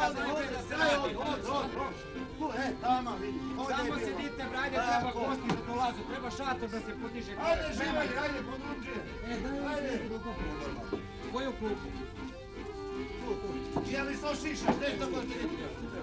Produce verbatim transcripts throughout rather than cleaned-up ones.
E, tamo vidiš. Samo sedite, brajde, treba gosti da dolaze, treba šator da se podiže. Ajde, živaj, ajde, područije. E, daj mi klupu. Koju klupu? Tu, tu. Ja mi so šišaš, nešto ko ti ne.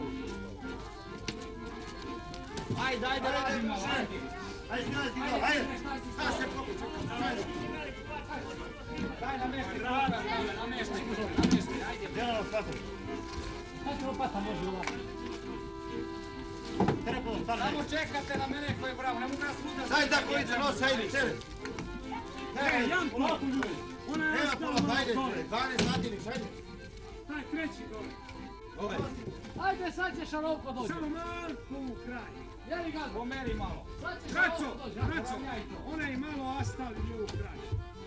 Ajde, ajde, radimo, ajde. Ajde, znazi, ajde. Šta se pokuća? Ajde. Daj namešti, namešti, namešti, ajde. Gdje nam lopata? Ajde, lopata može ovako. Trebalo stane. Samo čekate na mene koji je bravo, ne mogu nas svuda... Daj da kolice nosi, ajde, čeli. E, Jan plopu ljudi. Ona je Nema pola, ajde, dvanaest sati niš, ajde. Taj kreći dole. Ovaj. Ajde, sad će Šarovko doći. Samo Marko u kraj. Jeli ga, pomeri malo. Braco, braco, ona je malo astali nju u kraj.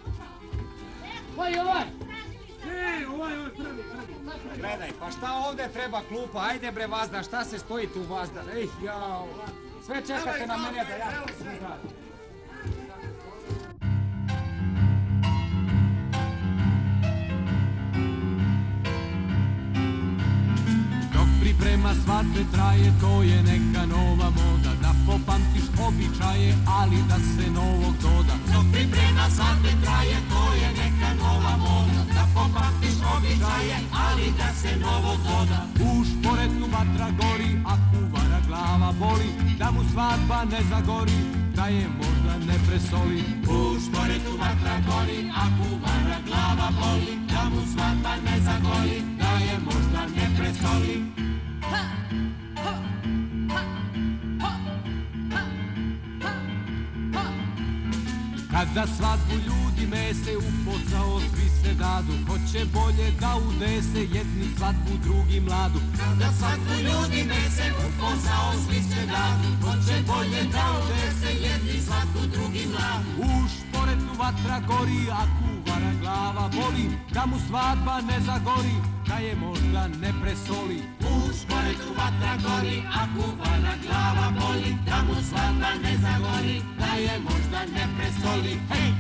Pa i ovaj. Ne, ovaj, ovaj prvi, prvi. Gledaj, pa šta ovdje treba klupa? Ajde bre vazda, šta se stoji tu vazda? Ej, jao. Sve čekate na mene da ja... Dok priprema svadbe traje, to je neka nova moda. Da popamtiš običaje, ali da se novog doda. Dok priprema svadbe traje, to je neka nova moda. Da popamtiš običaje, ali da se novog doda. U šporetu vatra gori, a kuvara glava boli. Da mu svadba ne zagori, da je možda ne presoli. U šporetu vatra gori, a kuvara glava boli. Da mu svadba ne zagori, da je možda ne presoli. Kada svadbu ljudi mese, u posao svi se dadu. Hoće bolje da udese, jedni svadbu, drugi mladu. Kada svadbu ljudi mese, u posao svi se dadu. Hoće bolje da udese, jedni svadbu, drugi mladu. U šporetu vatra gori, a kuvara glava boli. Da mu svadba ne zagori, da je možda ne presoli. U šporetu vatra gori, a kuvara glava boli. Da mu svadba ne zagori, da je možda ne presoli. Hej!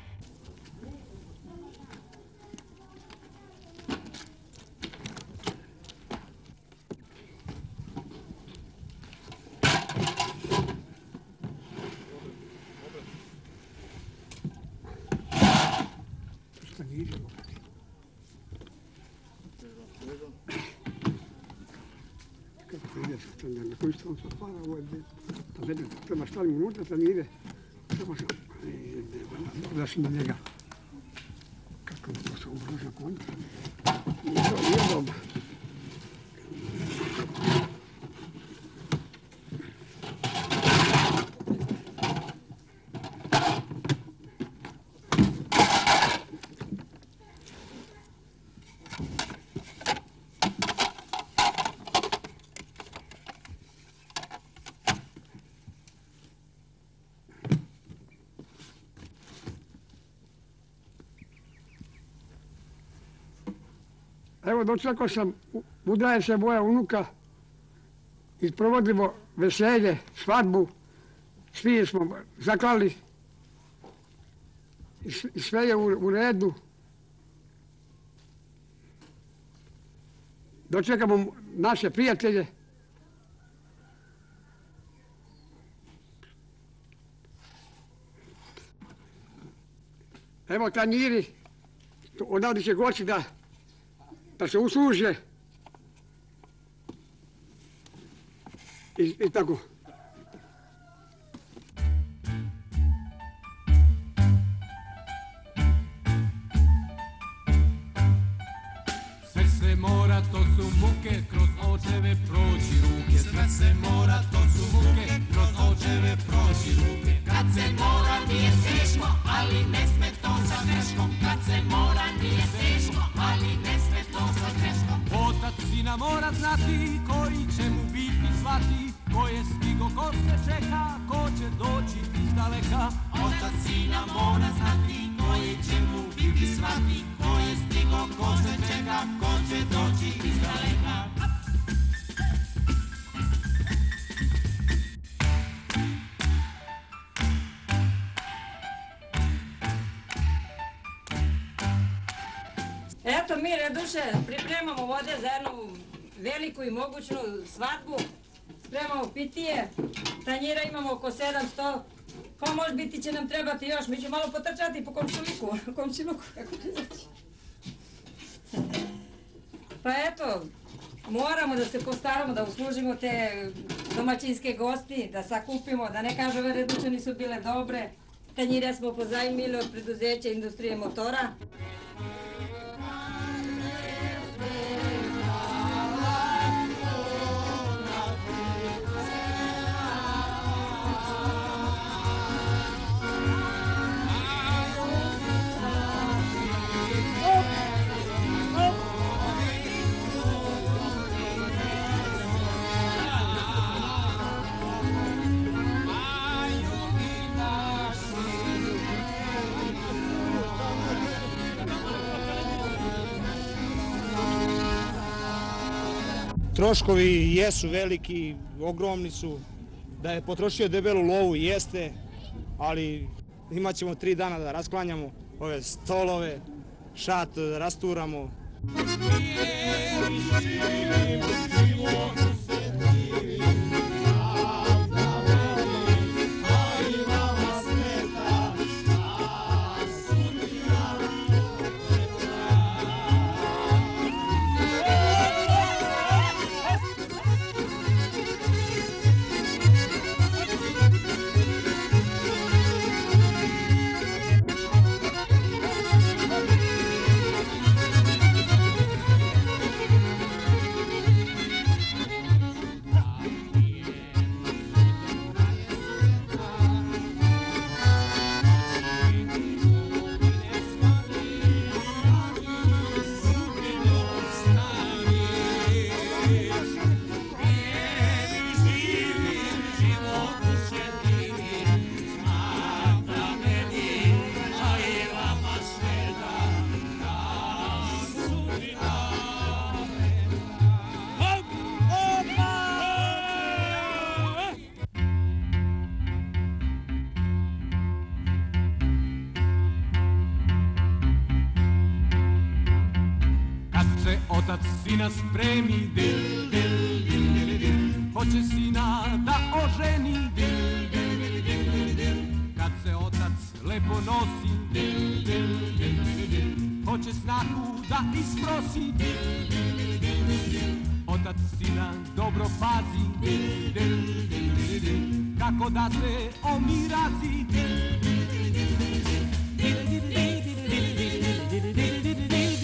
Na koju stranu se otvara ovo je prema stavim unutra, da mi ide. Samo sam, da si na njega. Kako je to se ugroža kontra. Nije to, nije dobro. Evo, dočekao sam, udaje se moja unuka i provodimo veselje, svadbu, svi smo zaklali i sve je u redu. Dočekamo naše prijatelje. Evo tanjiri, odavde će goći da da se usluže i, i tako. Sve se mora, to su muke, kroz očeve proći ruke. Sve se mora, to su muke, kroz očeve proći ruke. Kad se mora nije teško, ali ne sme to sa greškom. Kad se mora nije teško, ali ne sme to sa greškom. Otac sina mora znati, koji će mu biti svati. Ko je stigo, ko se čeka, ko će doći iz daleka. Otac sina mora znati, koji će mu biti svati. Ko je stigo, ko se čeka, ko će doći iz daleka. Eto, mi, Reduše, pripremamo vode za jednu veliku i mogućnu svadbu. Spremamo pitije, tanjira imamo oko sedamsto, pa može biti će nam trebati još, mi ću malo potrčati po komšiluku, komšiluku, kako će reći. Pa eto, moramo da se postaramo da uslužimo te domaćinske gosti, da sakupimo, da ne kažu ove reduče nisu bile dobre. Tanjire smo pozajmili od preduzeća industrije motora. Troškovi jesu veliki, ogromni su, da je potrošio debelu lovu jeste, ali imat ćemo tri dana da rasklanjamo ove stolove, šat da rasturamo. Otac sina spremi, dil, dil, dil, dil, dil. Hoće sina da oženi, dil, dil, dil, dil, dil. Kad se otac lepo nosi, dil, dil, dil, dil, dil. Hoće snagu da isprosi, dil, dil, dil, dil, dil. Otac sina dobro pazi, dil, dil, dil, dil, dil. Kako da se omirazi, dil, dil, dil, dil, dil, dil. Dil, dil, dil, dil, dil, dil, dil, dil, dil, dil, dil.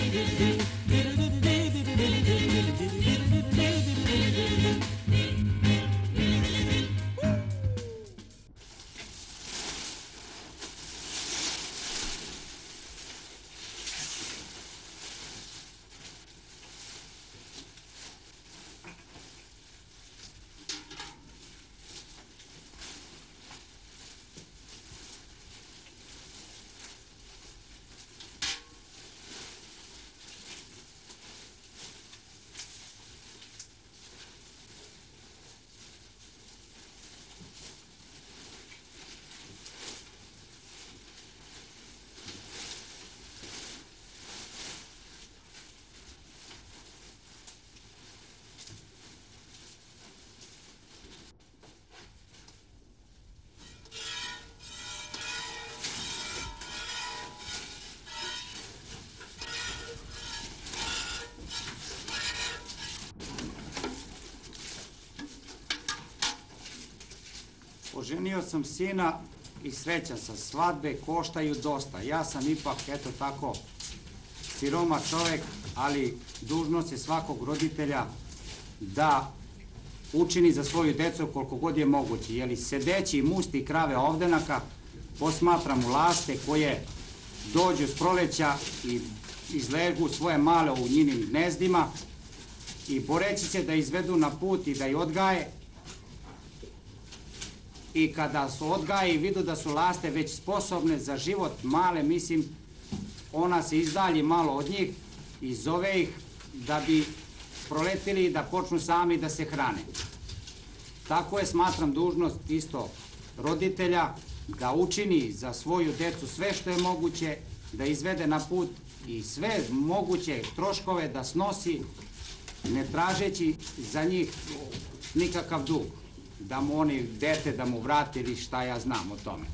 Oženio sam sina i srećan sam, svadbe koštaju dosta. Ja sam ipak, eto tako, siroma čovek, ali dužnost je svakog roditelja da učini za svoju decu koliko god je moguće. Jeli sedeći musti krave ovdenaka, posmatram u laste koje dođu s proleća i izlegu svoje male u njinim gnezdima i boreći se da izvedu na put i da ih odgaje. I kada su odgaje i vidu da su laste već sposobne za život male, mislim, ona se izdalji malo od njih i zove ih da bi proletili i da počnu sami da se hrane. Tako je, smatram, dužnost isto roditelja da učini za svoju decu sve što je moguće, da izvede na put i sve moguće troškove da snosi ne tražeći za njih nikakav dug, da mu oni dete da mu vrate ili šta ja znam o tome.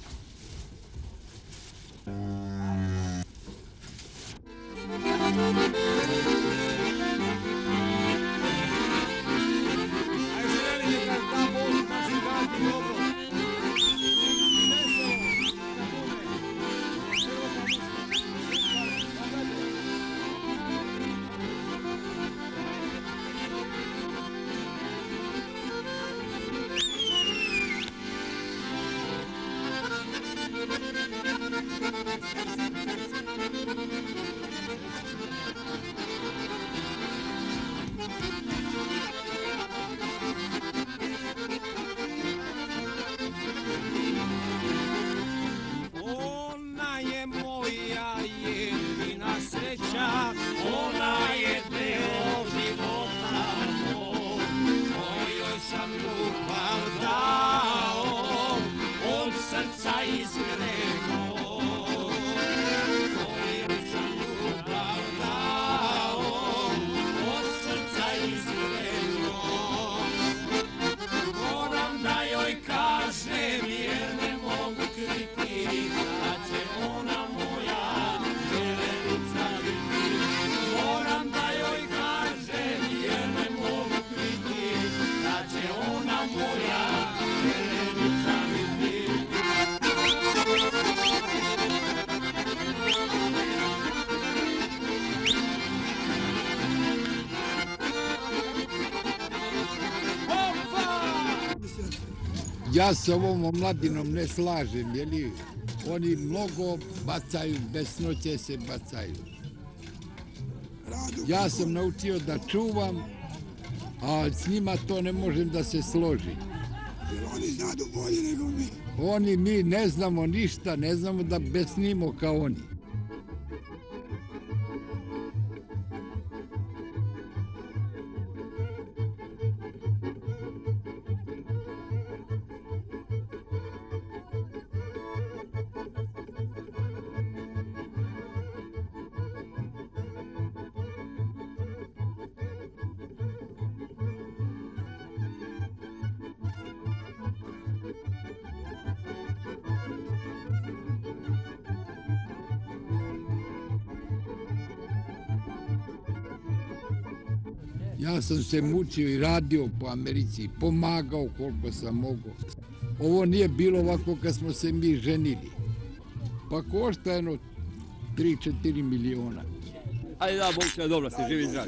Ona je moja jedina sreća, ona je deo života mog, kojoj sam ljubav dao, od srca iskreno, kojoj sam ljubav dao, od srca iskreno. Moram da joj kažem jer ne mogu kriti, da će ona moja železnica biti. Moram da joj kažem jer ne mogu kriti, da će ona moja železnica biti. Ja se ovom omladinom ne slažem, jeli oni mnogo bacaju, besnoće se bacaju. Ja sam naučio da čuvam, a s njima to ne možem da se složim. Oni znaju bolje nego mi. Oni, mi ne znamo ništa, ne znamo da besnimo kao oni. Ja sam se mučio i radio po Americi, pomagao koliko sam mogao. Ovo nije bilo ovako kad smo se mi ženili. Pa košta jedno tri četiri miliona. Ajde da, Bog će dobro, ste živi i zdravi.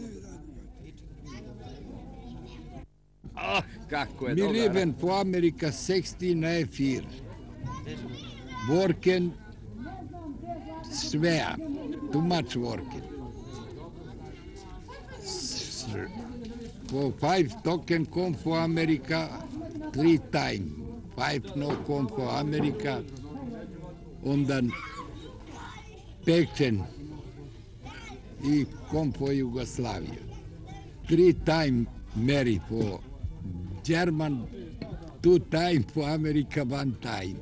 Ah, kako je Mi dobro. leben po Amerika sexton är fyra. Worken svea, too much worken. For five token come for America three time. Five no come for America. Und dann Pekchen i come for Jugoslavia. Three time marry for German, two time for America, one time.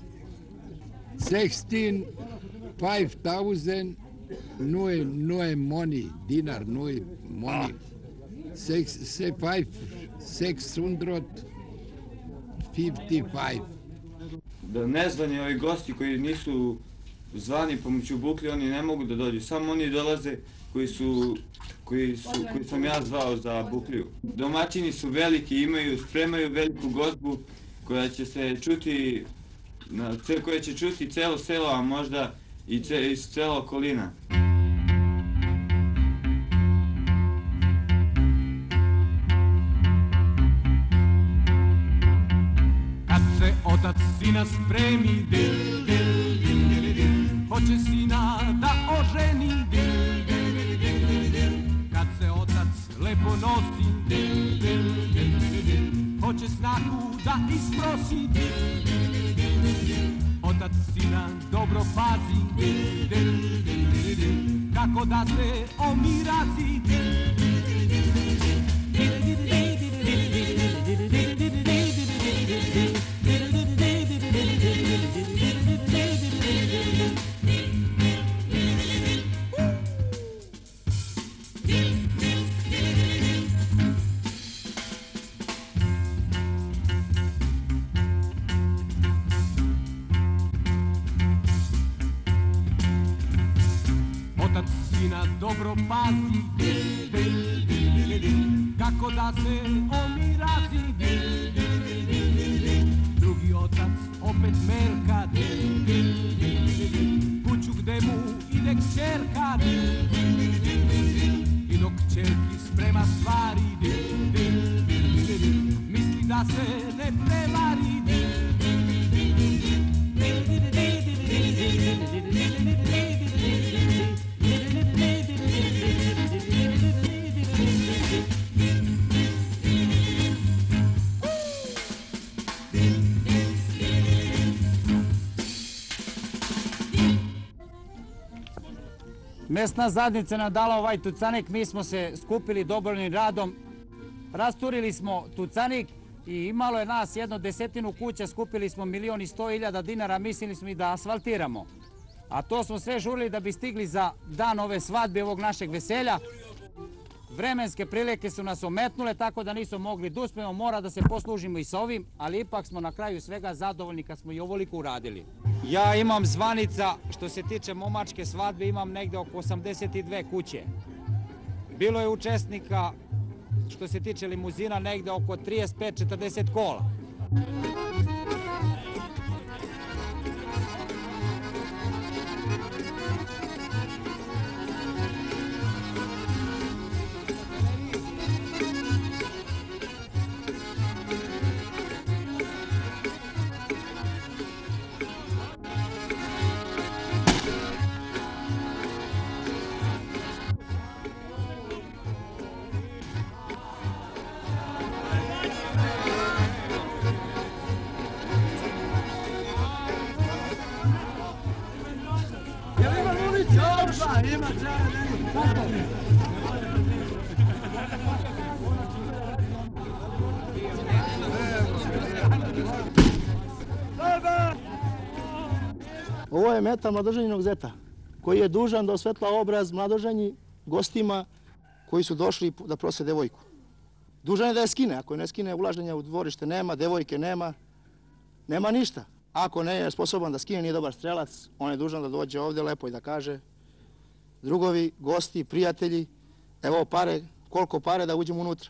Sixteen, five thousand, no, no money, dinar, no money. Six, say five, six hundred fifty-five. Da nezvani ovi gosti koji nisu zvani pomoću buklje, oni ne mogu da dođu. Samo oni dolaze koji su, koji su, koji sam ja zvao za buklju. Domaćini su veliki, imaju, spremaju veliku gozbu koja će se čuti, na, koja će čuti celo selo, a možda i ce, iz cela okolina. Kad se otac sina spremi, dil, dil, dil, dil, dil, hoće sina da oženi, dil, dil, dil, dil, dil, kad se otac lepo nosi, dil, dil, dil, dil, dil, hoće snagu da isprosi, dil, dil, dil, dil, dil, otac sina dobro pazi, dil, dil, dil, dil, dil, kako da se omirazi, dil, dil, dil, dil, dil, dil, dil, dil, dobro pazi, dil, dil, dil, dil, dil, kako da se omirazi, dil, dil, dil, dil, dil, drugi otac opet merka, dil, dil, dil, dil, dil, kuću gde mu ide kćerka, dil, dil, dil, dil, dil, i dok kćerki sprema stvari, dil, dil, dil, dil, dil, misli da se ne prevari, dil, dil, dil, dil, dil, dil, Mesna zajednica nam dala ovaj tucanik, mi smo se skupili dobrovoljnim radom, rasturili smo tucanik i imalo je nas jedno desetinu kuća, skupili smo milion i sto hiljada dinara, mislili smo i da asfaltiramo. A to smo sve žurili da bi stigli za dan ove svadbe, ovog našeg veselja. Vremenske prilike su nas ometnule, tako da nismo mogli da uspemo, mora da se poslužimo i sa ovim, ali ipak smo na kraju svega zadovoljni kad smo i ovoliko uradili. Ja imam zvanica, što se tiče momačke svadbe, imam negde oko osamdeset dve kuće. Bilo je učesnika, što se tiče limuzina, negde oko trideset pet do četrdeset kola. Ovo je meta mladoženjinog zeta, koji je dužan da osvetla obraz mladoženji gostima koji su došli da prose devojku. Dužan je da je skine, ako ne skine, ulaženja u dvorište nema, devojke nema, nema ništa. Ako ne je sposoban da skine, nije dobar strelac, on je dužan da dođe ovdje lepo i da kaže: drugovi, gosti, prijatelji, evo pare, koliko pare da uđemo unutra.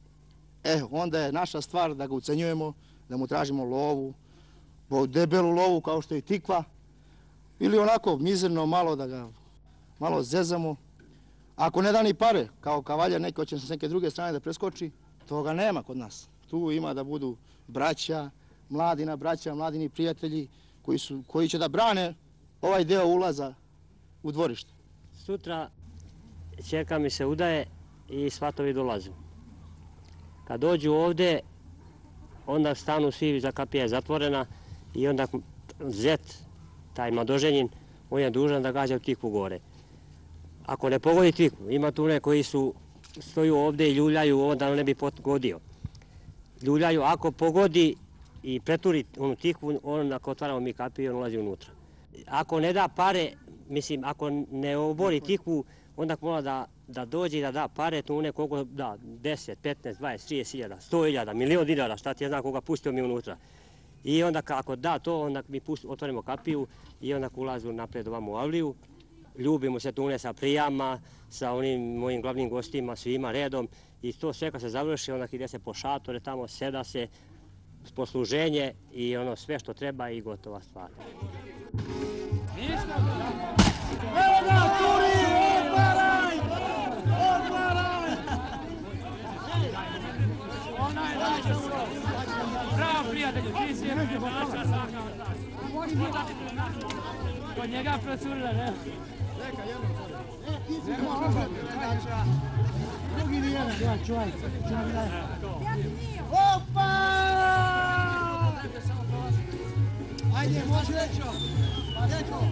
E, onda je naša stvar da ga ucenjujemo, da mu tražimo lovu, debelu lovu kao što je tikva, ili onako mizerno malo da ga malo zezamo. Ako ne da ni pare, kao kavaljer neki hoće s neke druge strane da preskoči, toga nema kod nas. Tu ima da budu braća, mladina braća, mladini prijatelji koji, su, koji će da brane ovaj deo ulaza u dvorište. Sutra ćerka mi se udaje i svatovi dolaze. Kad dođu ovde, onda stanu svi, za kapija je zatvorena i onda zet, taj mladoženjin, on je dužan da gađa u tikvu gore. Ako ne pogodi tikvu, ima tu one koji su, stoju ovde i ljuljaju, onda on ne bi pogodio. Ljuljaju, ako pogodi i preturi onu tikvu, on, ako otvaramo mi kapiju, on ulazi unutra. Ako ne da pare, mislim, ako ne obori tikvu, onda mora da, da dođe i da da pare, tu ne koliko da, deset, petnaest, dvadeset, trideset hiljada, sto hiljada, milion dinara, šta ti je zna koga pustio mi unutra. I onda ako da to, onda mi pust, otvorimo kapiju i onda ulazu napred ovamo u avliju. Ljubimo se tu ne sa prijama, sa onim mojim glavnim gostima, svima redom. I to sve kad se završi, onda ide se po šatore, tamo seda se, posluženje i ono sve što treba i gotova stvar. Evo ga, curi, otvaraj! Otvaraj! Onaj naša uro. Bravo, prijatelju, ti si je naša saka. Kod njega procurila, ne? Neka, jedno curi. E, ti si dobro. Drugi nijedan, ja, čuvaj. Opa! Ajde, može reći. Pa dečo.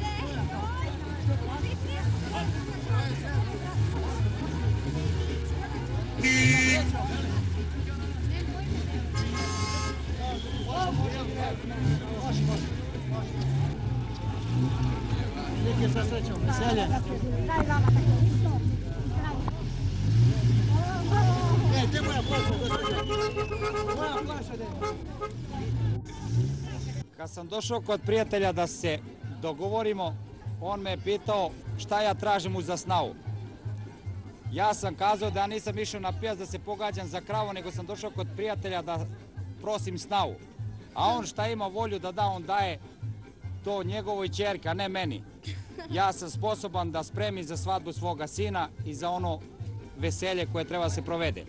Neke sa srećom, veselje. E, te moja plaša, moja plaša, dečo. Kad sam došao kod prijatelja da se dogovorimo, on me je pitao šta ja tražim u zasnavu. Ja sam kazao da nisam išao na pijac da se pogađam za kravu, nego sam došao kod prijatelja da prosim snavu. A on šta ima volju da da, on daje to njegovoj ćerki, a ne meni. Ja sam sposoban da spremim za svadbu svoga sina i za ono veselje koje treba se provede.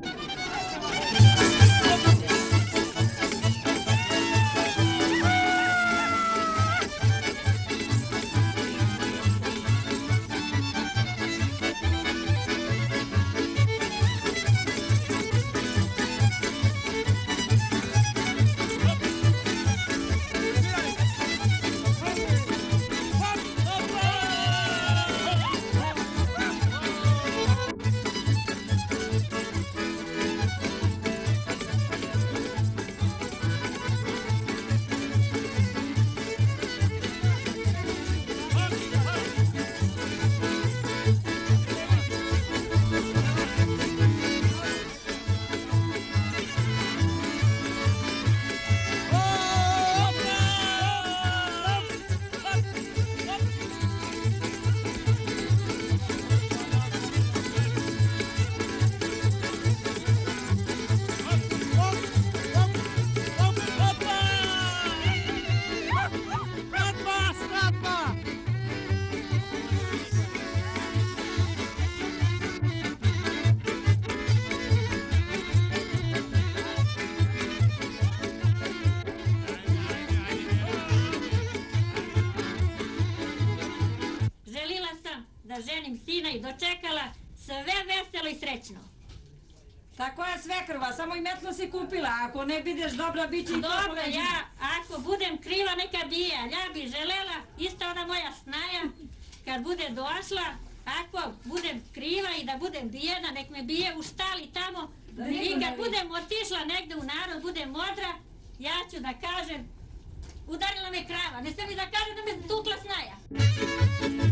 Da ženim sina i dočekala sve veselo i srećno. Tako je svekrva, samo i metlo si kupila, ako ne budeš dobra, bit će i to Dobro, poveđeno. ja, ako budem kriva, neka bije, ja bi želela, isto ona moja snaja, kad bude došla, ako budem kriva i da budem bijena, nek me bije u štali tamo, i kad budem otišla negde u narod, budem modra, ja ću da kažem, udarila me krava, ne ste mi da kažem da me tukla snaja.